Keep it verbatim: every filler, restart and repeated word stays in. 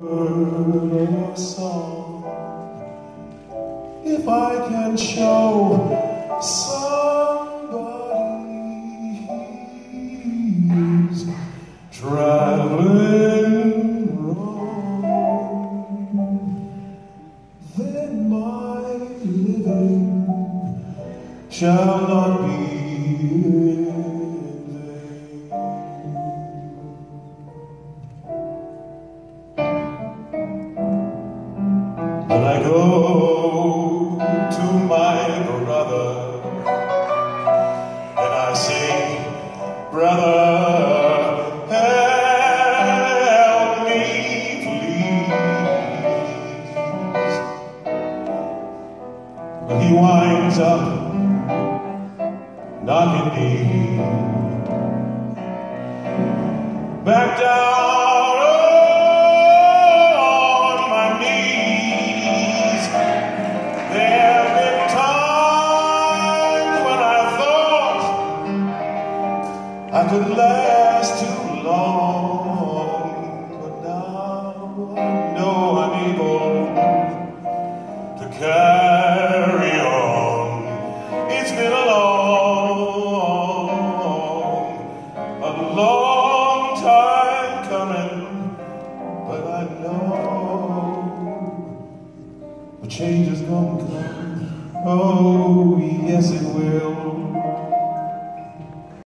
Or song, if I can show somebody who's traveling wrong, then my living shall not be in vain. When I go to my brother and I say, brother, help me please, but he winds up knocking me back down. I could last too long, but now I know I'm able to carry on. It's been a long, a long time coming, but I know a change is gonna come. Oh, yes it will.